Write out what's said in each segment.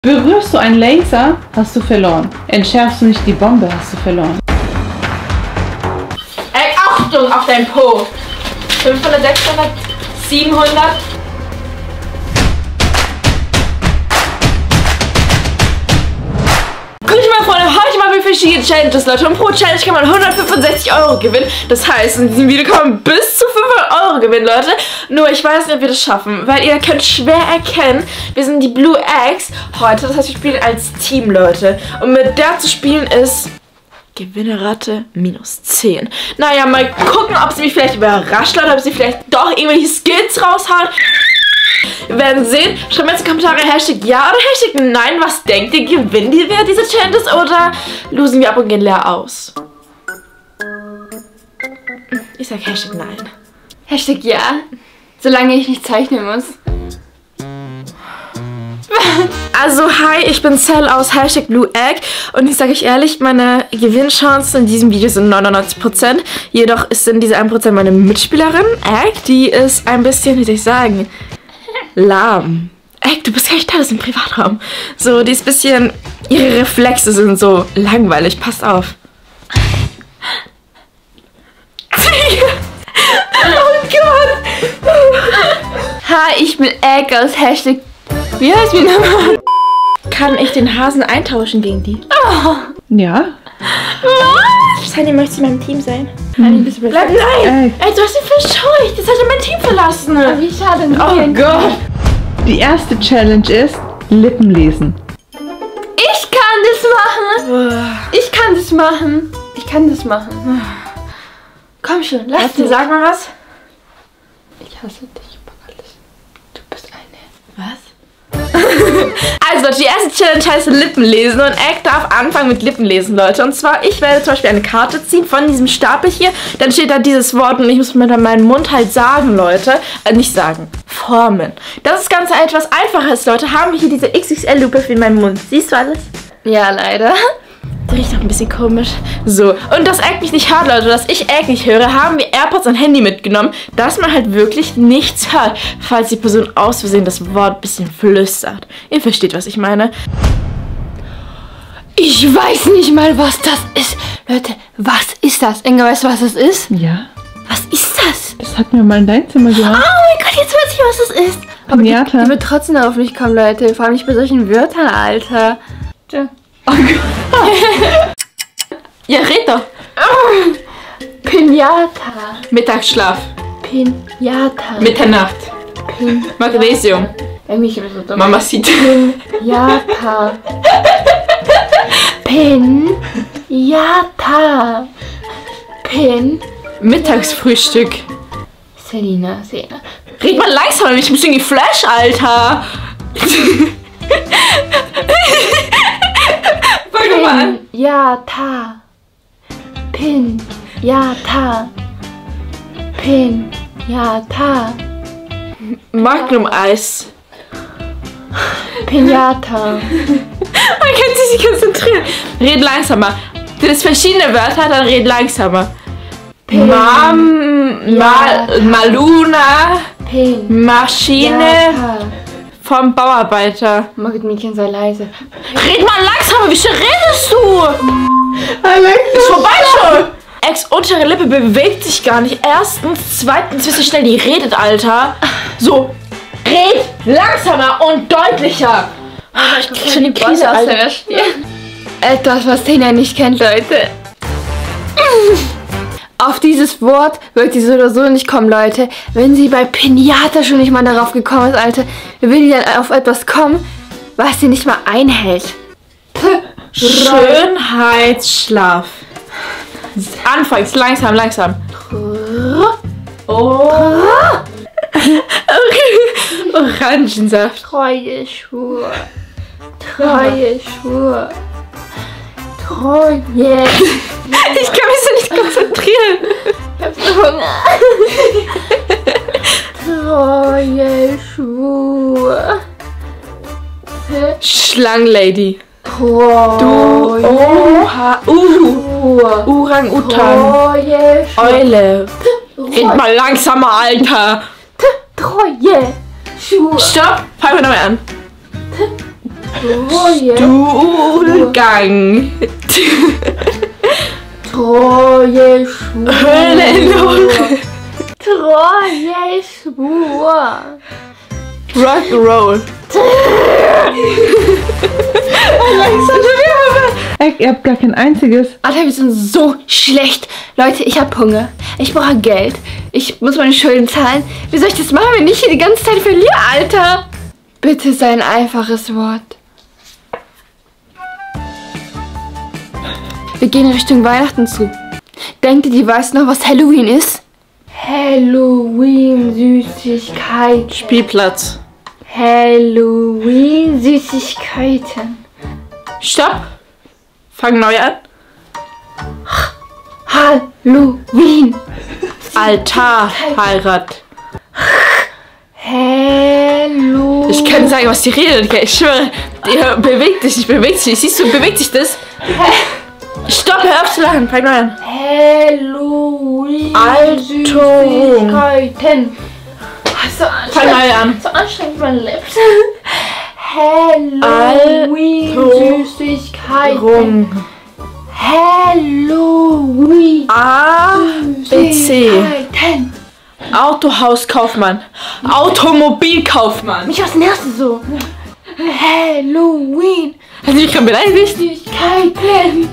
Berührst du einen Laser, hast du verloren. Entschärfst du nicht die Bombe, hast du verloren. Ey, Achtung auf dein Po! 500, 600, 700. Gut, meine Freunde, heute machen wir verschiedene Challenges, Leute. Und pro Challenge kann man 165 € gewinnen. Das heißt, in diesem Video kann man bis zu 500 € gewinnen, Leute. Nur, ich weiß nicht, ob wir das schaffen, weil ihr könnt schwer erkennen, wir sind die Blue Eggs heute. Das heißt, wir spielen als Team, Leute. Und mit der zu spielen ist Gewinnerrate -10. Naja, mal gucken, ob sie mich vielleicht überrascht, Leute, ob sie vielleicht doch irgendwelche Skills raushauen. Wir werden sehen. Schreibt mir jetzt in die Kommentare Hashtag ja oder Hashtag nein. Was denkt ihr? Gewinnen wir diese Challenges oder losen wir ab und gehen leer aus? Ich sag Hashtag nein. Hashtag ja. Solange ich nicht zeichnen muss. Also, hi, ich bin Cell aus Hashtag Blue Egg und ich sage euch ehrlich, meine Gewinnchancen in diesem Video sind 99%. Jedoch ist in dieser 1% meine Mitspielerin, Egg, die ist ein bisschen, wie soll ich sagen, lahm. Egg, du bist gar nicht da, das ist ein Privatraum. So, die ist ein bisschen, ihre Reflexe sind so langweilig, passt auf. Oh Gott! Hi, ich bin Egg aus Hashtag... Wie heißt mir nochmal? Kann ich den Hasen eintauschen gegen die? Oh. Ja. Sunny, möchtest du in meinem Team sein? Nein, bist du Bleib, nein! Ey, du hast ihn verscheucht! Jetzt hat er mein Team verlassen! Wie schade. Oh Gott! Die erste Challenge ist Lippen lesen. Ich kann das machen! Ich kann das machen! Ich kann das machen! Komm schon, lass Dir sag mal was. Ich hasse dich über alles. Du bist eine... Was? Also Leute, die erste Challenge heißt Lippen lesen und Egg darf anfangen mit Lippen lesen, Leute. Und zwar, ich werde zum Beispiel eine Karte ziehen von diesem Stapel hier. Dann steht da dieses Wort und ich muss mit meinem Mund halt sagen, Leute. Nicht sagen, formen. Das ist ganz etwas Einfaches, Leute. Haben wir hier diese XXL-Lupe für meinen Mund. Siehst du alles? Ja, leider. Der riecht auch ein bisschen komisch. So, und dass Egg mich nicht hört, Leute, dass ich Egg nicht höre, haben wir AirPods und Handy mitgenommen, dass man halt wirklich nichts hört, falls die Person aus Versehen das Wort ein bisschen flüstert. Ihr versteht, was ich meine. Ich weiß nicht mal, was das ist. Leute, was ist das? Inge, weißt du, was das ist? Ja. Was ist das? Das hat mir mal in dein Zimmer Oh gemacht. mein Gott, jetzt weiß ich, was das ist. Aber Pinata. die wird trotzdem darauf nicht kommen, Leute. Vor allem nicht bei solchen Wörtern, Alter. Tja. Oh Gott. Ja, red doch. Pinata. Mittagsschlaf. Pinata. Mitternacht. Magnesium. Irgendwie bin ich so dumm. Mamacita. Pinata. Pinata. Pin. Mittagsfrühstück. Selina. Red mal langsam, ich bin irgendwie Flash, Alter. Fang mal an. Pinata. Pinata. Pinata. Magnum-Eis. Pinata. Man kann sich nicht konzentrieren. Red langsamer. Du hast verschiedene Wörter, dann red langsamer. Maluna. Maschine. Vom Bauarbeiter. Mädchen, sei leise. Red mal langsamer, wie schnell redest du? Ist vorbei schon. Eggs untere Lippe bewegt sich gar nicht. Erstens, zweitens, wie schnell die redet, Alter. So, red langsamer und deutlicher. Ich krieg schon die Krise, Alter. Etwas, was Tina nicht kennt, Leute. Auf dieses Wort wird sie so oder so nicht kommen, Leute. Wenn sie bei Pinata schon nicht mal darauf gekommen ist, Alter, will die dann auf etwas kommen, was sie nicht mal einhält. Schönheitsschlaf. Anfangs, langsam. Oh. Orangensaft. Treue Schwur. Ich kann mich so nicht konzentrieren. Ich hab so Hunger. Treue Schwur. Schlangenlady. Treue Orang-Utan. Eule. Red mal langsamer, Alter. Treue Schwur. Stopp. Fangen wir nochmal an. Stuhlgang. Treue Schwur. Höhlenloch. Treue Schwur. Rock'n'Roll. Ihr habt gar kein einziges. Alter, wir sind so schlecht. Leute, ich hab Hunger. Ich brauche Geld. Ich muss meine Schulden zahlen. Wie soll ich das machen, wenn ich hier die ganze Zeit verliere, Alter? Bitte sei ein einfaches Wort. Wir gehen Richtung Weihnachten zu. Denkt ihr, die weiß noch, was Halloween ist? Halloween-Süßigkeiten. Spielplatz. Halloween-Süßigkeiten. Stopp. Fang neu an. Halloween. Altar. Heirat. Halloween. Ich kann nicht sagen, was die redet. Okay? Ich schwöre, die bewegt sich nicht, bewegt sich nicht. Siehst du, bewegt sich das? Stopp, hör auf zu lachen. Fang neu an. Halloween. Süßigkeiten. So Fang neu an. so anstrengend meine Lips. Halloween. Süßigkeiten. Halloween. A, B, C. Süßigkeiten. Autohauskaufmann. Automobilkaufmann. Mich was nervst du so? Halloween. Hast du mich gerade beleidigt? Süßigkeiten.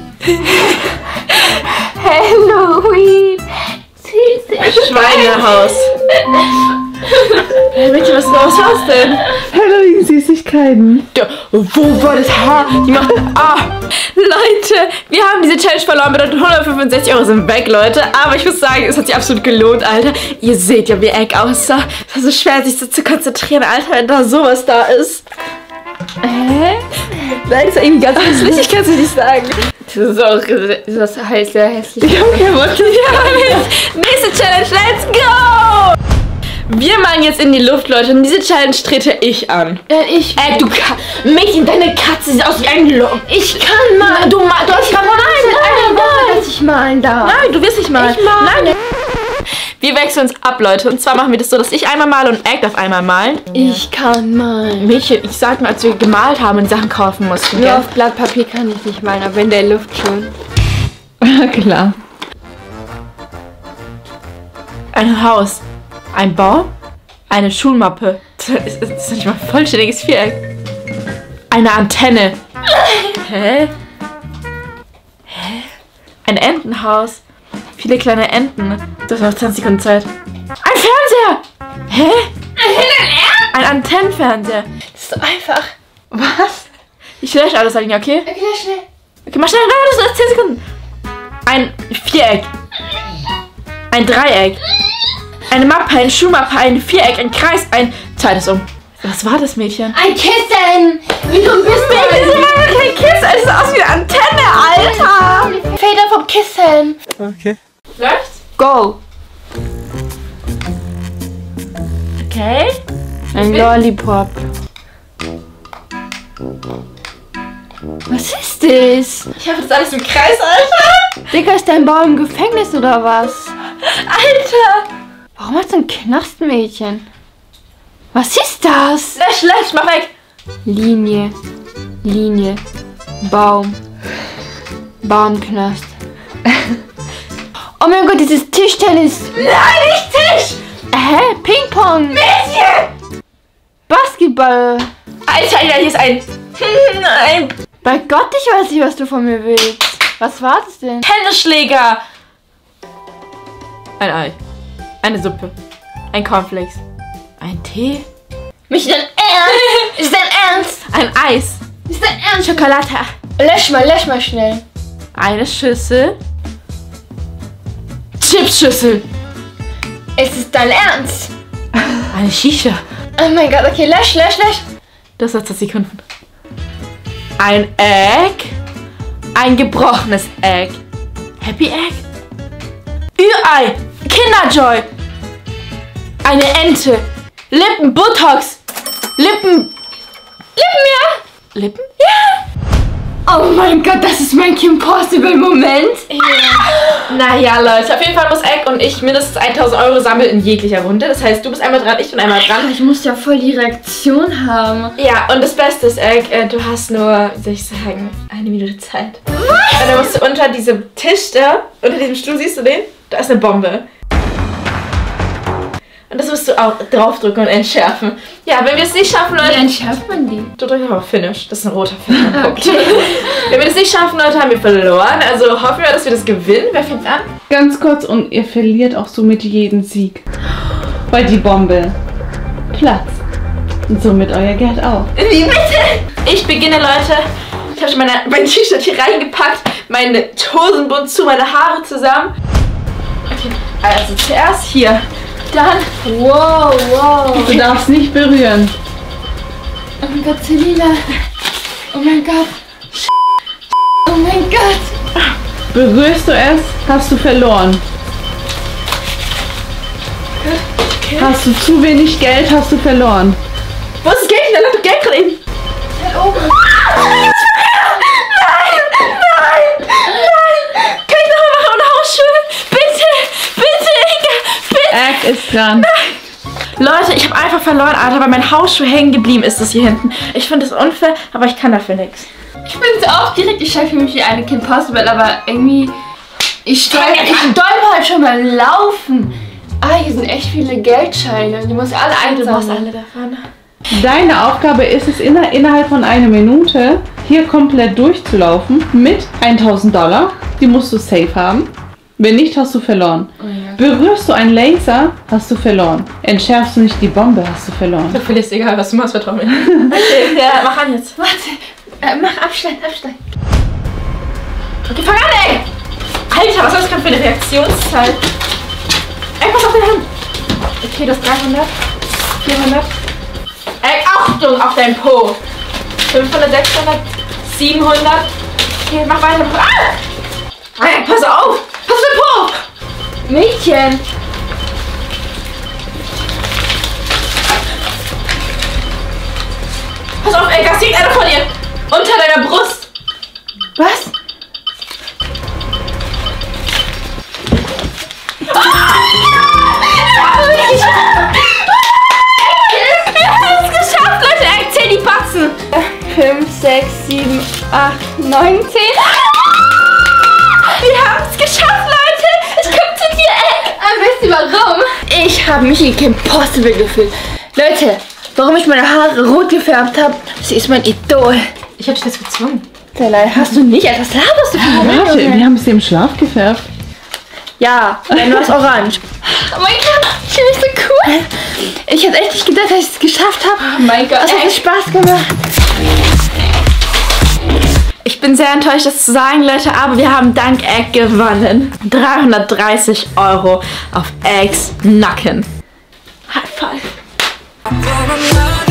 Halloween. Süßigkeiten. Schweinehaus. Mädchen, was war's denn? Halloween-Süßigkeiten. Wo war das Haar? Die macht Leute, wir haben diese Challenge verloren. Bedeutet 165 € sind weg, Leute. Aber ich muss sagen, es hat sich absolut gelohnt, Alter. Ihr seht ja, wie Egg aussah. Es war so schwer, sich so zu konzentrieren, Alter, wenn da sowas da ist. Nein, das ist irgendwie ganz hässlich. Ich kann es nicht sagen. Das ist auch das heißt sehr hässlich. Ich hab kein Wort. Nächste Challenge, let's go! Wir machen jetzt in die Luft, Leute, und diese Challenge trete ich an. Ich. Du Mädchen, deine Katze sieht aus wie ein Loch. Ich kann mal. Du hast gerade Nein, dass ich malen darf. Nein, du wirst nicht malen. Ich mal. Nein. Wir wechseln uns ab, Leute. Und zwar machen wir das so, dass ich einmal male und Egg darf einmal malen. Ich kann malen. Mädchen, ich sag mal, als wir gemalt haben und die Sachen kaufen mussten. Nur Gell? auf Blatt Papier kann ich nicht malen, aber in der Luft schon. Klar. Ein Haus. Ein Baum. Eine Schulmappe. Das ist nicht mal ein vollständiges Viereck. Eine Antenne. Hä? Ein Entenhaus. Viele kleine Enten. Du hast noch 20 Sekunden Zeit. Ein Fernseher! Hä? Ein Antennenfernseher. Das ist so einfach. Was? Ich lösche alles, Alina, okay? Okay, schnell. Okay, mach schnell, das ist 10 Sekunden. Ein Viereck. Ein Dreieck. Eine Mappe, eine Schulmappe, ein Viereck, ein Kreis, ein zweites um. Was war das, Mädchen? Ein Kissen! Wie du bist, Das ist aber kein Kissen, es sieht aus wie eine Antenne, Alter! Feder vom Kissen. Okay. Läuft's? Go. Okay. Ein Lollipop. Was ist das? Ich habe das alles im Kreis, Alter! Digga, ist dein Bauer im Gefängnis oder was? Alter! Warum hast du ein Knastmädchen? Was ist das? Lösch, mach weg! Linie. Linie. Baum. Baumknast. Oh mein Gott, dieses Tischtennis. Nein, nicht Tisch! Hä? Ping-Pong. Mädchen! Basketball. Alter, hier ist ein Bei Gott, ich weiß nicht, was du von mir willst. Was war das denn? Tennisschläger! Ein Ei. Eine Suppe. Ein Cornflakes. Ein Tee. Mich dein Ernst? Ist dein Ernst? Ein Eis. Ist dein Ernst? Schokolade. Lösch mal schnell. Eine Schüssel. Chipsschüssel. Ist es dein Ernst? Eine Shisha. Oh mein Gott, okay, lösch. Das hat 20 Sekunden. Ein Egg. Ein gebrochenes Egg. Happy Egg. Ü-Ei. Kinderjoy. Eine Ente. Lippen. Botox. Lippen. Lippen, ja? Lippen? Ja. Oh mein Gott, das ist mein Kim Possible-Moment. Naja, Leute, auf jeden Fall muss Egg und ich mindestens 1000 Euro sammeln in jeglicher Runde. Das heißt, du bist einmal dran, ich bin einmal dran. Ich muss ja voll die Reaktion haben. Ja, und das Beste ist, Egg, du hast nur, wie soll ich sagen, 1 Minute Zeit. Und dann musst du unter diesem Tisch da, unter diesem Stuhl, siehst du den? Da ist eine Bombe. Und das musst du auch draufdrücken und entschärfen. Ja, wenn wir es nicht schaffen, Leute... Wie entschärft man die? Du drückst auf Finish. Das ist ein roter Finish. Okay. Wenn wir das nicht schaffen, Leute, haben wir verloren. Also hoffen wir, dass wir das gewinnen. Wer fängt an? Ganz kurz, und ihr verliert auch somit jeden Sieg. Weil die Bombe platzt. Und somit euer Geld auch. Wie bitte? Ich beginne, Leute. Ich habe schon mein T-Shirt hier reingepackt. Meine Hosenbund zu, meine Haare zusammen. Okay, also zuerst hier. Dann... Wow, wow. Du darfst nicht berühren. Oh mein Gott, Selina. Oh mein Gott. Oh mein Gott. Berührst du es, hast du verloren. Okay. Hast du zu wenig Geld, hast du verloren. Wo ist das Geld? Da lag doch Geld gerade eben. Da oben. Nein! Kann ich nochmal machen ohne Hausschuhe? Bitte, Inga, bitte! Egg ist dran. Leute, ich habe einfach verloren, Alter, weil mein Hausschuh hängen geblieben ist, das hier hinten. Ich finde das unfair, aber ich kann dafür nichts. Ich bin so aufgeregt. Ich schaffe mich wie eine Kim Possible, aber irgendwie... Ich stolper halt schon mal laufen. Ah, hier sind echt viele Geldscheine. Die muss alle einsammeln. alle davon. Deine Aufgabe ist es, innerhalb von 1 Minute hier komplett durchzulaufen mit 1000 $. Die musst du safe haben. Wenn nicht, hast du verloren. Oh ja. Berührst du einen Laser, hast du verloren. Entschärfst du nicht die Bombe, hast du verloren. Du verlierst, egal was du machst, vertrau mir. Okay, ja, mach an jetzt. Warte, mach Abstand. Okay, fang an, ey! Alter, was ist das gerade für eine Reaktionszeit? Ey, pass auf deine Hand! Okay, das 300, 400. Ey, Achtung auf dein Po! 500, 600, 700. Okay, mach weiter. Ah! Ey, pass auf! Pass auf dein Po! Mädchen. Pass auf, ey, das liegt einer von dir! Unter deiner Brust! Was? Wir haben es geschafft, Leute! Ey, zähl die Batzen! 5, 6, 7, 8, 9, 10. Wir haben es geschafft, Leute! Ich komm zu dir, ey! Wisst ihr warum? Ich habe mich in Kim Possible gefühlt. Leute, warum ich meine Haare rot gefärbt habe, sie ist mein Idol. Ich hab dich jetzt gezwungen. Selay, hast du nicht? Was laberst du für Warte, wir haben es dir im Schlaf gefärbt. Ja, dann war es orange. Oh mein Gott, ich bin so cool. Ich hätte echt nicht gedacht, dass ich es geschafft habe. Oh mein Gott, Es hat Spaß gemacht. Ich bin sehr enttäuscht, das zu sagen, Leute, aber wir haben dank Egg gewonnen. 330 € auf Eggs Nacken. High five.